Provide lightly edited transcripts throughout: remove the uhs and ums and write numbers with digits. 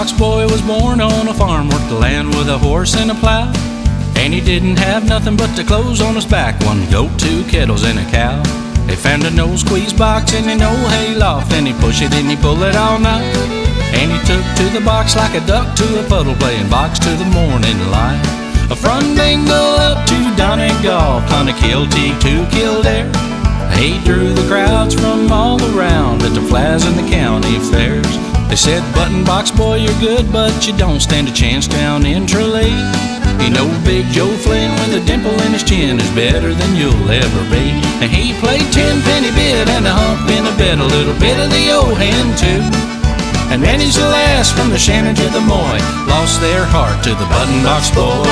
box boy was born on a farm, worked the land with a horse and a plow. And he didn't have nothing but the clothes on his back, one goat, two kettles, and a cow. They found a no-squeeze box in an old hay loft, and he push it and he pull it all night. And he took to the box like a duck to a puddle, playing box to the morning light. From Bingle up to Donegal, Clonakilty to Kildare, he drew the crowds from all around at the Flies and the county fairs. They said, "Button box boy, you're good, but you don't stand a chance down in Tralee. You know Big Joe Flynn with a dimple in his chin is better than you'll ever be." And he played 10-penny bid and a hump in a bed, a little bit of the old hen too. And many's the lass from the Shannon to the Moy lost their heart to the button box boy.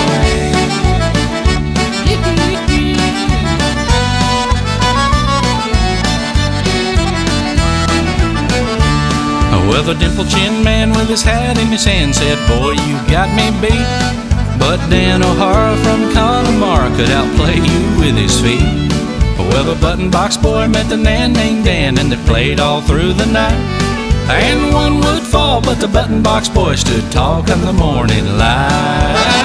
Well, the dimple-chin man with his hat in his hand said, "Boy, you got me beat. But Dan O'Hara from Connemara could outplay you with his feet." Well, the button box boy met the man named Dan, and they played all through the night. And one would fall, but the button box boy stood tall come the morning light.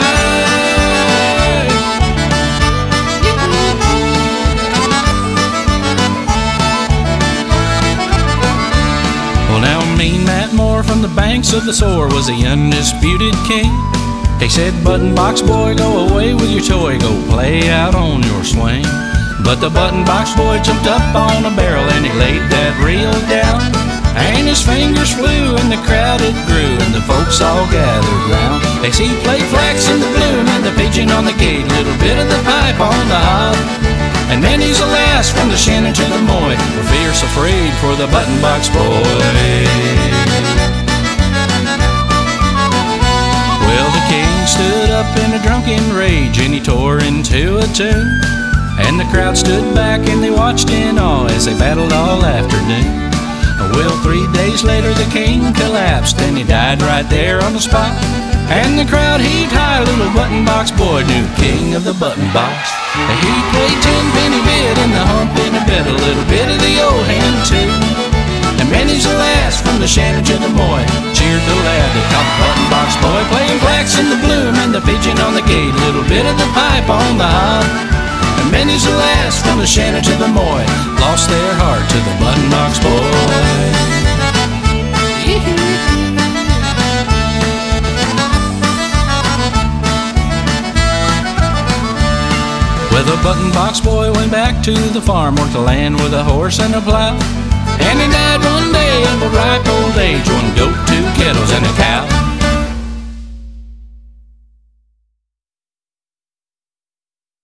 Well, now mean Matt Moore from the banks of the Soar was the undisputed king. He said, "Button box boy, go away with your toy, go play out on your swing." But the button box boy jumped up on a barrel and he laid that reel down. And his fingers flew and the crowd it grew, and the folks all gathered round. As he played flax in the bloom and the pigeon on the gate, little bit of the pipe on the hob. And many's the lass from the Shannon to the Moy were fierce afraid for the button box boy. Well, the king stood up in a drunken rage and he tore into a tune. And the crowd stood back and they watched in awe as they battled all afternoon. Well, 3 days later the king collapsed and he died right there on the spot. And the crowd heaved high, little button box boy, new king of the button box. He played 10-penny bid and the hump in a bed, a little bit of the old hen too. And many's the lass from the Shannon to the Moy cheered the lad that caught the button box boy, playing flax in the bloom and the pigeon on the gate, little bit of the pipe on the hob. And many's the lass from the Shannon to the Moy lost their heart to the button box boy. Well, the button box boy went back to the farm, worked the land with a horse and a plow. And he died one day of a ripe old age, one goat,